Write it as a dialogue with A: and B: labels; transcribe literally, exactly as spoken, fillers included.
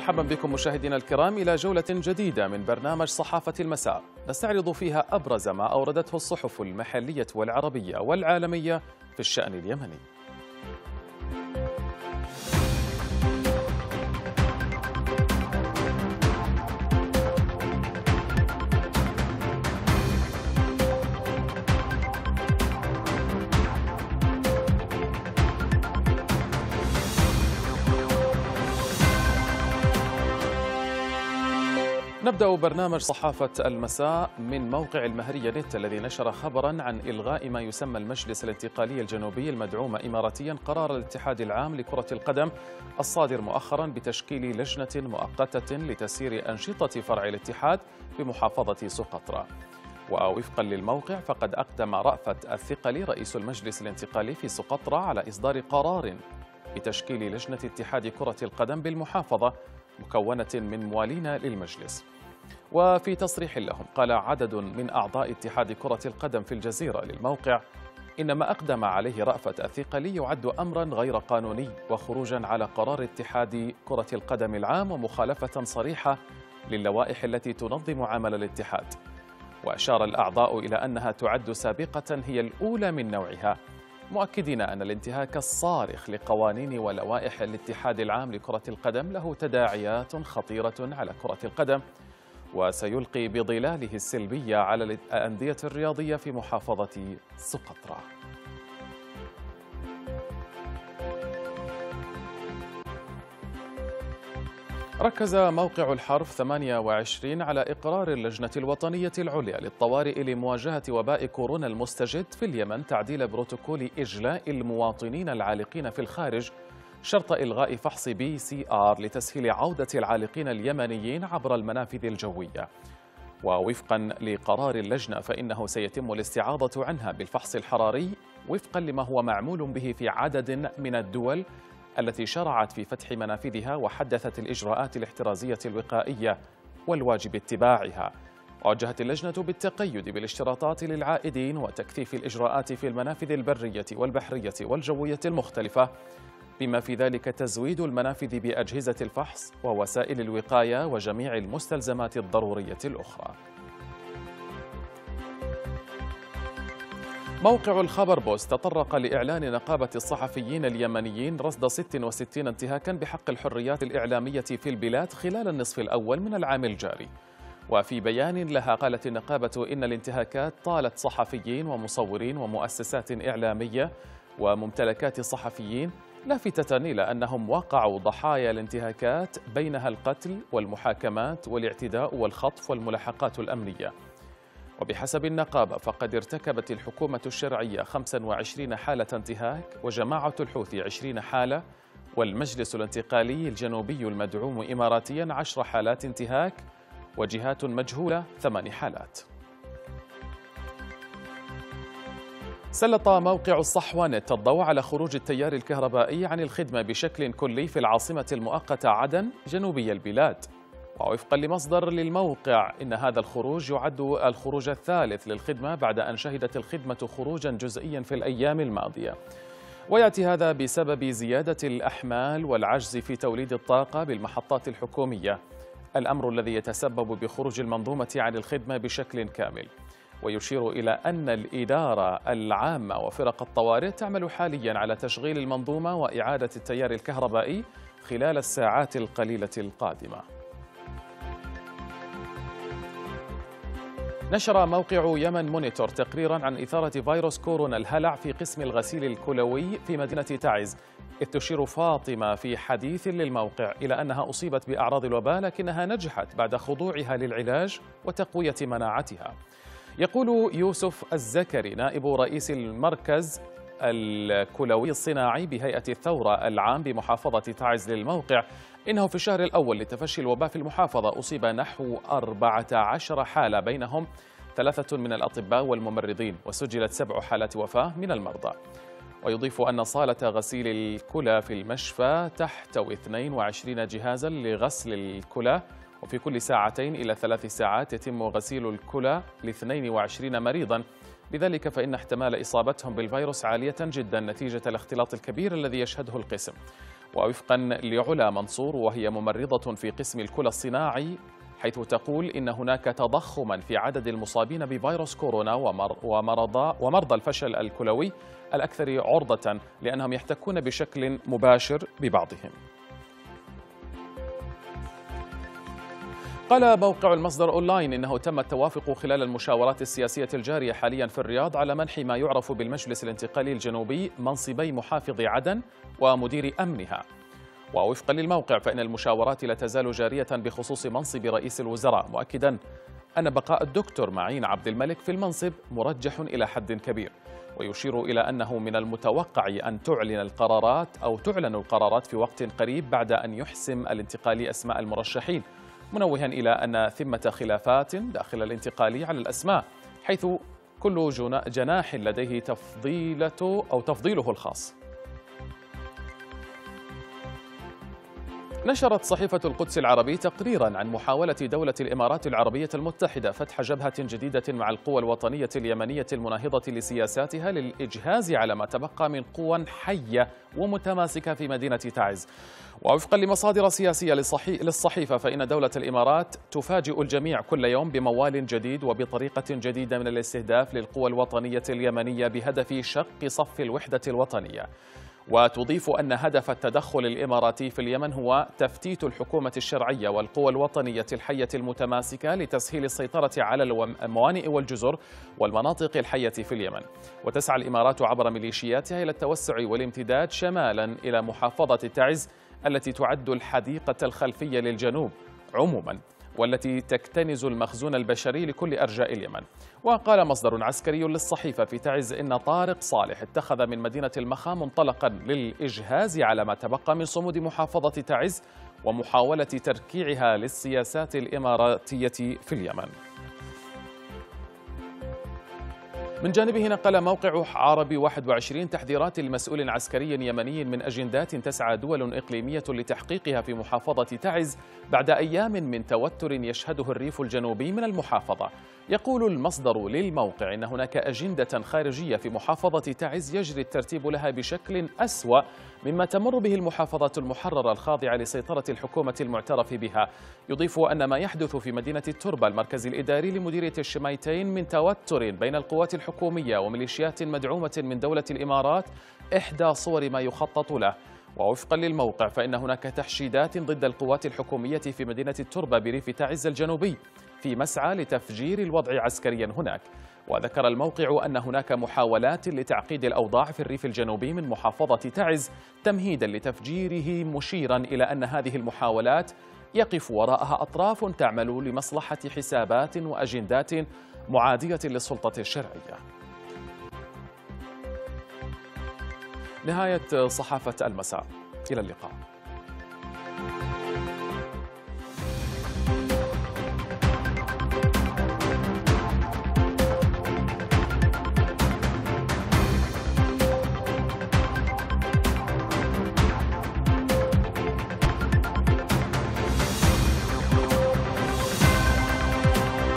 A: مرحبا بكم مشاهدينا الكرام إلى جولة جديدة من برنامج صحافة المساء، نستعرض فيها أبرز ما أوردته الصحف المحلية والعربية والعالمية في الشأن اليمني. نبدأ برنامج صحافة المساء من موقع المهرية نت الذي نشر خبرا عن إلغاء ما يسمى المجلس الانتقالي الجنوبي المدعوم إماراتيا قرار الاتحاد العام لكرة القدم الصادر مؤخرا بتشكيل لجنة مؤقتة لتسيير أنشطة فرع الاتحاد بمحافظة سقطرى. ووفقا للموقع فقد أقدم رأفت الثقلي رئيس المجلس الانتقالي في سقطرى على إصدار قرار بتشكيل لجنة اتحاد كرة القدم بالمحافظة مكونة من موالين للمجلس. وفي تصريح لهم قال عدد من أعضاء اتحاد كرة القدم في الجزيرة للموقع إن ما أقدم عليه رأفت الثقلي يعد أمرا غير قانوني وخروجا على قرار اتحاد كرة القدم العام ومخالفة صريحة للوائح التي تنظم عمل الاتحاد. وأشار الأعضاء إلى أنها تعد سابقة هي الأولى من نوعها، مؤكدين أن الانتهاك الصارخ لقوانين ولوائح الاتحاد العام لكرة القدم له تداعيات خطيرة على كرة القدم وسيلقي بظلاله السلبية على الأندية الرياضية في محافظة سقطرى. ركز موقع الحرف ثمانية وعشرين على إقرار اللجنة الوطنية العليا للطوارئ لمواجهة وباء كورونا المستجد في اليمن تعديل بروتوكول إجلاء المواطنين العالقين في الخارج شرط إلغاء فحص بي سي آر لتسهيل عودة العالقين اليمنيين عبر المنافذ الجوية. ووفقا لقرار اللجنة فإنه سيتم الاستعاضة عنها بالفحص الحراري وفقا لما هو معمول به في عدد من الدول التي شرعت في فتح منافذها وحدثت الإجراءات الاحترازية الوقائية والواجب اتباعها. ووجهت اللجنة بالتقيد بالاشتراطات للعائدين وتكثيف الإجراءات في المنافذ البرية والبحرية والجوية المختلفة، بما في ذلك تزويد المنافذ بأجهزة الفحص ووسائل الوقاية وجميع المستلزمات الضرورية الأخرى. موقع الخبر بوست تطرق لإعلان نقابة الصحفيين اليمنيين رصد ستة وستين انتهاكا بحق الحريات الإعلامية في البلاد خلال النصف الأول من العام الجاري. وفي بيان لها قالت النقابة إن الانتهاكات طالت صحفيين ومصورين ومؤسسات إعلامية وممتلكات صحفيين، لافتة إلى أنهم وقعوا ضحايا الانتهاكات بينها القتل والمحاكمات والاعتداء والخطف والملاحقات الأمنية. وبحسب النقابة فقد ارتكبت الحكومة الشرعية خمسة وعشرين حالة انتهاك وجماعة الحوثي عشرين حالة والمجلس الانتقالي الجنوبي المدعوم إماراتيا عشر حالات انتهاك وجهات مجهولة ثمان حالات. سلط موقع الصحوانت الضوء على خروج التيار الكهربائي عن الخدمة بشكل كلي في العاصمة المؤقتة عدن جنوبي البلاد. ووفقا لمصدر للموقع إن هذا الخروج يعد الخروج الثالث للخدمة بعد أن شهدت الخدمة خروجا جزئيا في الأيام الماضية. ويأتي هذا بسبب زيادة الأحمال والعجز في توليد الطاقة بالمحطات الحكومية، الأمر الذي يتسبب بخروج المنظومة عن الخدمة بشكل كامل. ويشير إلى أن الإدارة العامة وفرق الطوارئ تعمل حاليا على تشغيل المنظومة وإعادة التيار الكهربائي خلال الساعات القليلة القادمة. نشر موقع يمن مونيتور تقريرا عن إثارة فيروس كورونا الهلع في قسم الغسيل الكلوي في مدينة تعز، إذ تشير فاطمة في حديث للموقع إلى أنها أصيبت بأعراض الوباء لكنها نجحت بعد خضوعها للعلاج وتقوية مناعتها. يقول يوسف الزكري نائب رئيس المركز الكلوي الصناعي بهيئة الثورة العام بمحافظة تعز للموقع إنه في الشهر الأول لتفشي الوباء في المحافظة أصيب نحو أربعة عشر حالة بينهم ثلاثة من الأطباء والممرضين، وسجلت سبع حالات وفاة من المرضى. ويضيف أن صالة غسيل الكلى في المشفى تحتوي اثنين وعشرين جهازا لغسل الكلى، وفي كل ساعتين إلى ثلاث ساعات يتم غسيل الكلى لاثنين وعشرين مريضا. لذلك فإن احتمال إصابتهم بالفيروس عالية جدا نتيجة الاختلاط الكبير الذي يشهده القسم. ووفقا لعلا منصور وهي ممرضة في قسم الكلى الصناعي، حيث تقول إن هناك تضخما في عدد المصابين بفيروس كورونا ومرضى ومرضى الفشل الكلوي الأكثر عرضة لأنهم يحتكون بشكل مباشر ببعضهم. قال موقع المصدر أونلاين إنه تم التوافق خلال المشاورات السياسية الجارية حاليا في الرياض على منح ما يعرف بالمجلس الانتقالي الجنوبي منصبي محافظ عدن ومدير أمنها. ووفقا للموقع فإن المشاورات لا تزال جارية بخصوص منصب رئيس الوزراء، مؤكدا أن بقاء الدكتور معين عبد الملك في المنصب مرجح إلى حد كبير، ويشير إلى أنه من المتوقع أن تعلن القرارات أو تعلن القرارات في وقت قريب بعد أن يحسم الانتقالي أسماء المرشحين، منوها إلى أن ثمة خلافات داخل الانتقالي على الأسماء، حيث كل جناح لديه تفضيلته أو تفضيله الخاص. نشرت صحيفة القدس العربي تقريرا عن محاولة دولة الإمارات العربية المتحدة فتح جبهة جديدة مع القوى الوطنية اليمنية المناهضة لسياساتها للإجهاز على ما تبقى من قوى حية ومتماسكة في مدينة تعز. ووفقا لمصادر سياسية للصحيفة فإن دولة الإمارات تفاجئ الجميع كل يوم بموال جديد وبطريقة جديدة من الاستهداف للقوى الوطنية اليمنية بهدف شق صف الوحدة الوطنية. وتضيف أن هدف التدخل الإماراتي في اليمن هو تفتيت الحكومة الشرعية والقوى الوطنية الحية المتماسكة لتسهيل السيطرة على الموانئ والجزر والمناطق الحية في اليمن. وتسعى الإمارات عبر ميليشياتها إلى التوسع والامتداد شمالا إلى محافظة تعز التي تعد الحديقة الخلفية للجنوب عموما، والتي تكتنز المخزون البشري لكل أرجاء اليمن. وقال مصدر عسكري للصحيفة في تعز إن طارق صالح اتخذ من مدينة المخا منطلقا للإجهاز على ما تبقى من صمود محافظة تعز ومحاولة تركيعها للسياسات الإماراتية في اليمن. من جانبه نقل موقع عربي واحد وعشرين تحذيرات لمسؤول عسكري يمني من أجندات تسعى دول إقليمية لتحقيقها في محافظة تعز بعد أيام من توتر يشهده الريف الجنوبي من المحافظة. يقول المصدر للموقع إن هناك أجندة خارجية في محافظة تعز يجري الترتيب لها بشكل أسوأ مما تمر به المحافظات المحررة الخاضعة لسيطرة الحكومة المعترف بها. يضيف أن ما يحدث في مدينة التربة المركز الإداري لمديرية الشميتين من توتر بين القوات الحكومية وميليشيات مدعومة من دولة الإمارات إحدى صور ما يخطط له. ووفقا للموقع فإن هناك تحشيدات ضد القوات الحكومية في مدينة التربة بريف تعز الجنوبي في مسعى لتفجير الوضع عسكريا هناك. وذكر الموقع أن هناك محاولات لتعقيد الأوضاع في الريف الجنوبي من محافظة تعز تمهيدا لتفجيره، مشيرا إلى أن هذه المحاولات يقف وراءها أطراف تعمل لمصلحة حسابات وأجندات معادية للسلطة الشرعية. نهاية صحافة المساء، إلى اللقاء.